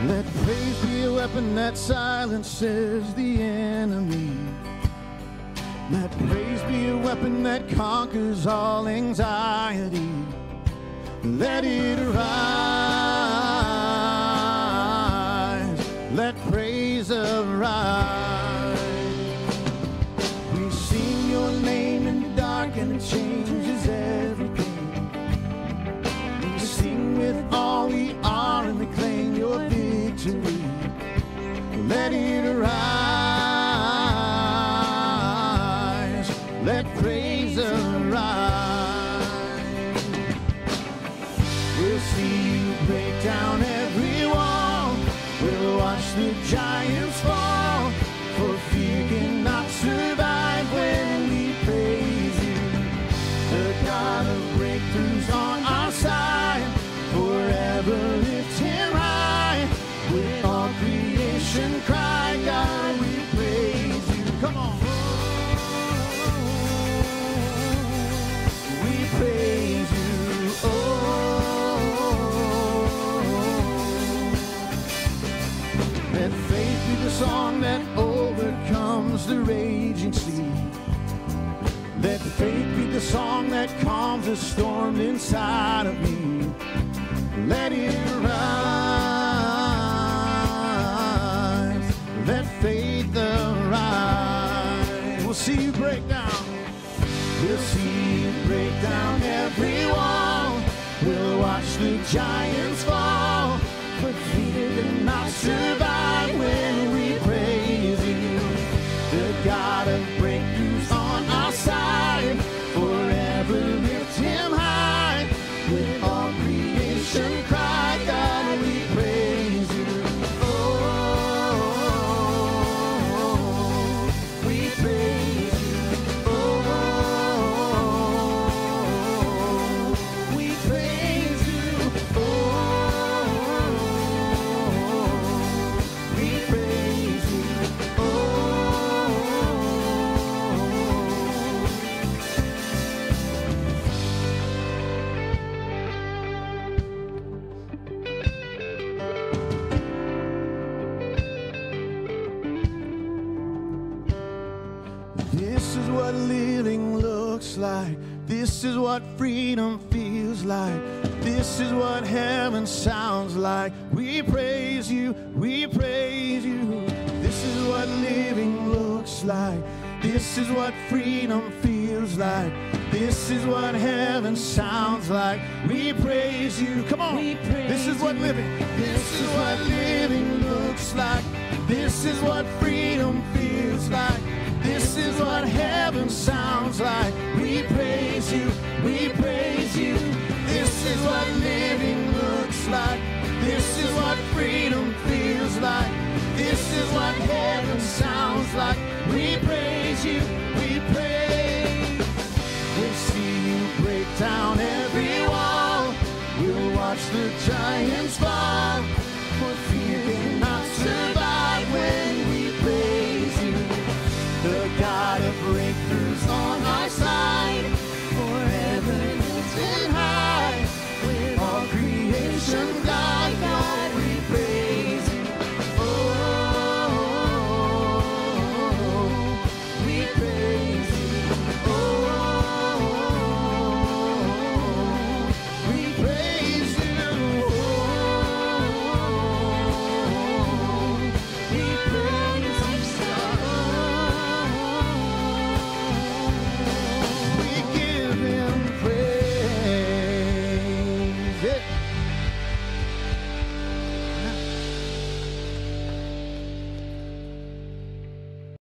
Let praise be a weapon that silences the enemy. Let praise be a weapon that conquers all anxiety. Let it arise. Let praise arise. We sing your name in the dark and it changes everything. We sing with all we are and we claim your victory. Let it arise. Let praise arise. We'll see you break down every wall. We'll watch the giants fall. For fear cannot survive when we praise you. The God of breakthroughs on our side. Forever lift him high. With all creation cry, God, we praise you. Come on. We praise you. Oh. Let faith be the song that overcomes the raging sea. Let faith be the song that calms the storm inside of me. Let it rise. Let faith arise. We'll see you break down. We'll see you break down every wall. We'll watch the giants fall. But fear cannot survive when we praise you. The God of breakthroughs on our side. Forever lift him high. With all creation cry, God, we praise you. Oh, we praise you. Oh, we praise you. Oh, we praise you. Oh. This is what living looks like. This is what freedom feels like. This is what heaven sounds like. We praise you, we praise you. This is what living looks like. This is what freedom feels like. This is what heaven sounds like. We praise you. Come on. This is what living. This is what living looks like. This is what freedom feels like. This is what heaven sounds like. We praise you. We praise you. This is what living looks like. This is what freedom feels like. This is what heaven sounds like. We praise you. We praise. We'll see you break down every wall. We'll watch the giants